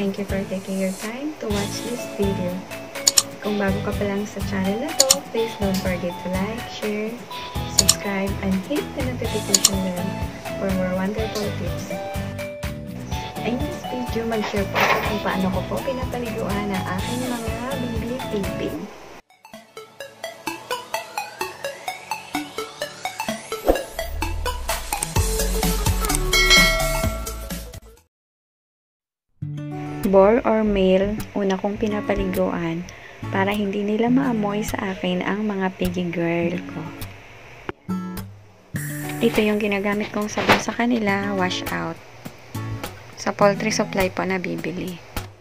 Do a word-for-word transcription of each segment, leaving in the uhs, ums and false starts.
Thank you for taking your time to watch this video. Kung bago ka pa lang sa channel na to, please don't forget to like, share, subscribe, and hit the notification bell for more wonderful tips. In this video, mag-share po ako kung paano ko po pinapaliguan ang aking mga baby pigpig. Boar or male, una kong pinapaliguan para hindi nila maamoy sa akin ang mga piggy girl ko. Ito yung ginagamit kong sabon sa kanila, wash out. Sa poultry supply po na bibili.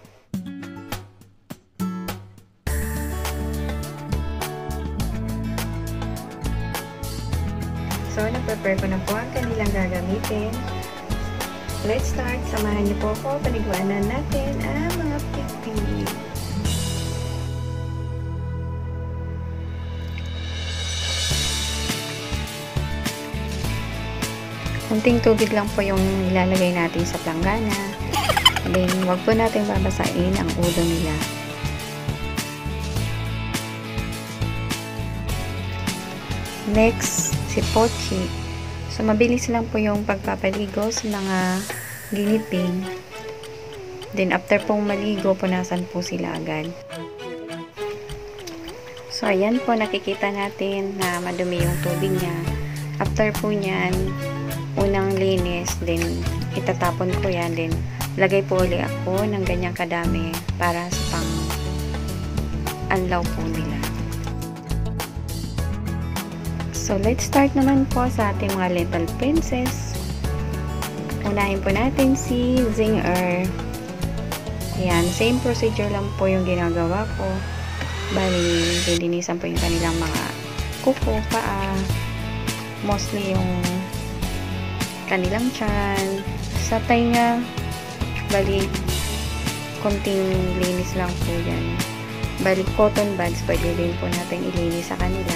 So, nag-prepare ko na po ang kanilang gagamitin. Let's start. Samahan niyo po ako. Paliguan na natin ang mga pigpig. Kunting tubig lang po yung ilalagay natin sa planggana. Then, wag po natin babasain ang ulo nila. Next, si Pochi. So, mabilis lang po yung pagpapaligo sa mga ginipig. Then, after pong maligo, punasan po sila agad. So, ayan po, nakikita natin na madumi yung tubig niya. After po niyan, unang linis, then itatapon ko yan. Then, lagay po ulit ako ng ganyang kadami para sa pang anlaw po nila. So, let's start naman po sa ating mga little princess. Unahin po natin si Zinger. Ayan, same procedure lang po yung ginagawa ko. Bali, lilinisan po yung kanilang mga kuko, paa. Mostly yung kanilang tiyan. Sa tainga, bali, konting linis lang po yan. Bali, cotton buds, pwede din po natin ilinis sa kanila.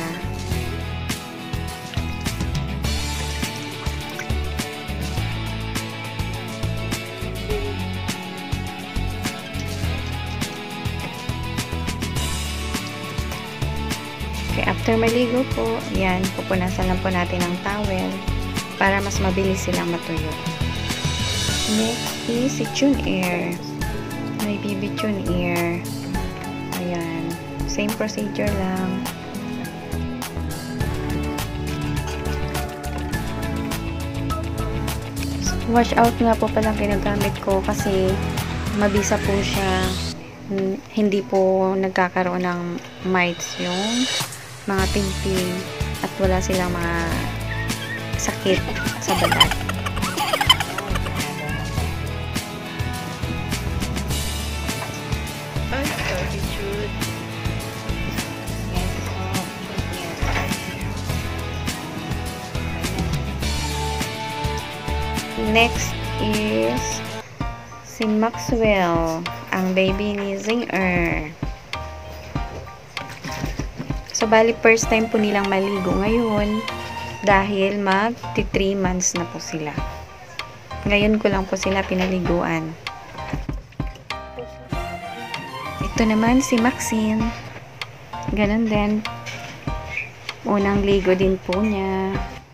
After maligo po, yan, pupunasan lang po natin ang towel para mas mabilis silang matuyo. Next is si Tune Air. May baby Tune Air. Ayan. Same procedure lang. Wash out nga po palang ginagamit ko kasi mabisa po siya. Hindi po nagkakaroon ng mites yung mga pigpig at wala silang mga sakit sa balat. Next is si Maxwell, ang baby ni Zinger. So, bali, first time po nilang maligo ngayon dahil mag three months na po sila. Ngayon ko lang po sila pinaliguan. Ito naman si Maxine. Ganon din. Unang ligo din po niya.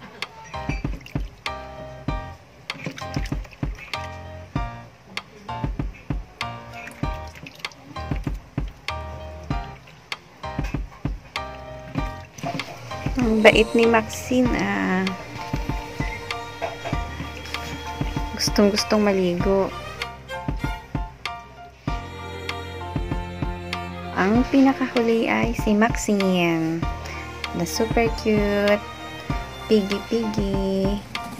Ang bait ni Maxine, ah. Gustong-gustong maligo. Ang pinakahuli ay si Maxine. Na super cute. Piggy-piggy.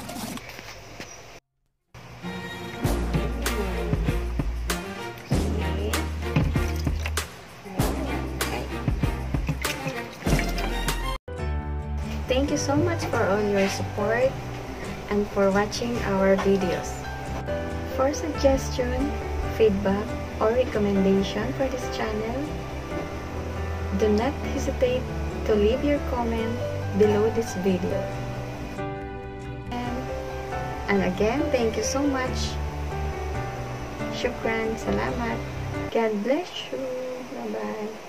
Thank you so much for all your support and for watching our videos. For suggestion, feedback, or recommendation for this channel, do not hesitate to leave your comment below this video. And, and again, thank you so much Shukran, salamat. God bless you. Bye-bye.